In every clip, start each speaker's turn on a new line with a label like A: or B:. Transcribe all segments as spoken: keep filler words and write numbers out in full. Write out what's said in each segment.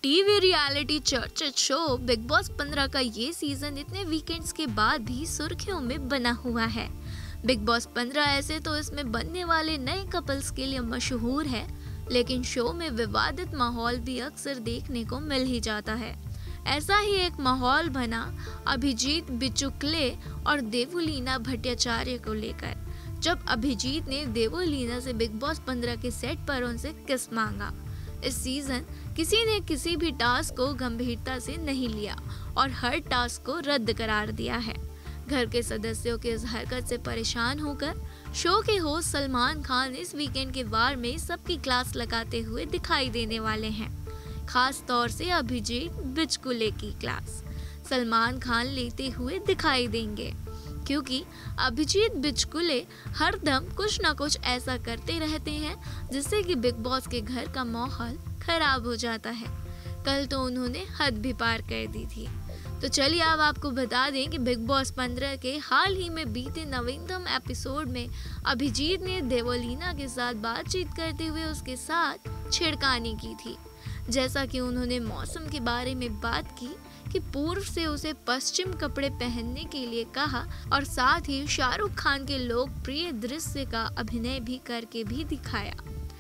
A: TV reality चर्चित show Bigg Boss पंद्रह का ये सीजन इतने वीकेंड्स के बाद भी सुर्खियों में बना हुआ है। बिग बॉस पंद्रह ऐसे तो इसमें बनने वाले नए कपल्स के लिए मशहूर है, लेकिन शो में विवादित माहौल भी अक्सर देखने को मिल ही जाता है। ऐसा ही एक माहौल बना अभिजीत बिचुकले और देवुलीना भट्टाचार्य को लेकर, जब अभिजीत ने देवुलीना से बिग बॉस पंद्रह के सेट पर उनसे किस मांगा। इस सीजन किसी ने किसी भी टास्क को गंभीरता से नहीं लिया और हर टास्क को रद्द करार दिया है। घर के सदस्यों के इस हरकत से परेशान होकर शो के होस्ट सलमान खान इस वीकेंड के वार में सबकी क्लास लगाते हुए दिखाई देने वाले हैं। खास तौर से अभिजीत बिचकुले की क्लास सलमान खान लेते हुए दिखाई देंगे, क्योंकि अभिजीत बिचकुले हर दम कुछ न कुछ ऐसा करते रहते हैं जिससे कि बिग बॉस के घर का माहौल खराब हो जाता है। कल तो उन्होंने हद भी पार कर दी थी। तो चलिए अब आपको बता दें कि बिग बॉस पंद्रह के हाल ही में बीते नवीनतम एपिसोड में अभिजीत ने देवुलीना के साथ बातचीत करते हुए उसके साथ छेड़खानी की थी। जैसा कि उन्होंने मौसम के बारे में बात की कि पूर्व से उसे पश्चिम कपड़े पहनने के लिए कहा और साथ ही शाहरुख खान के लोकप्रिय दृश्य का अभिनय भी करके भी दिखाया।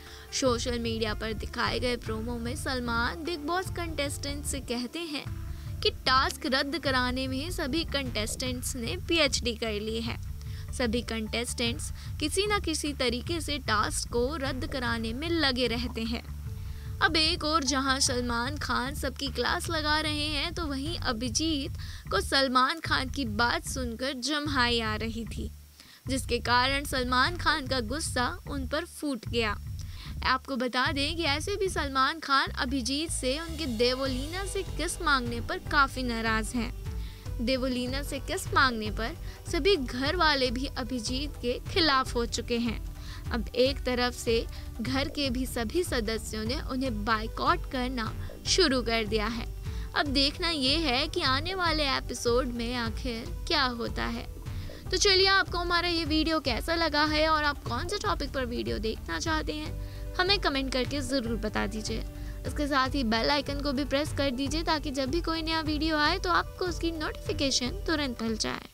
A: सोशल मीडिया पर दिखाए गए प्रोमो में सलमान बिग बॉस कंटेस्टेंट से कहते हैं कि टास्क रद्द कराने में सभी कंटेस्टेंट्स ने पीएचडी कर ली है। सभी कंटेस्टेंट्स किसी न किसी तरीके से टास्क को रद्द कराने में लगे रहते हैं। अब एक और जहां सलमान खान सबकी क्लास लगा रहे हैं, तो वहीं अभिजीत को सलमान खान की बात सुनकर जम्हाई आ रही थी, जिसके कारण सलमान खान का गुस्सा उन पर फूट गया। आपको बता दें कि ऐसे भी सलमान खान अभिजीत से उनके देवुलीना से किस मांगने पर काफ़ी नाराज हैं। देवुलीना से किस मांगने पर सभी घर वाले भी अभिजीत के खिलाफ हो चुके हैं। अब एक तरफ से घर के भी सभी सदस्यों ने उन्हें बायकॉट करना शुरू कर दिया है। अब देखना ये है कि आने वाले एपिसोड में आखिर क्या होता है। तो चलिए, आपको हमारा ये वीडियो कैसा लगा है और आप कौन से टॉपिक पर वीडियो देखना चाहते हैं, हमें कमेंट करके ज़रूर बता दीजिए। इसके साथ ही बेल आइकन को भी प्रेस कर दीजिए ताकि जब भी कोई नया वीडियो आए तो आपको उसकी नोटिफिकेशन तुरंत मिल जाए।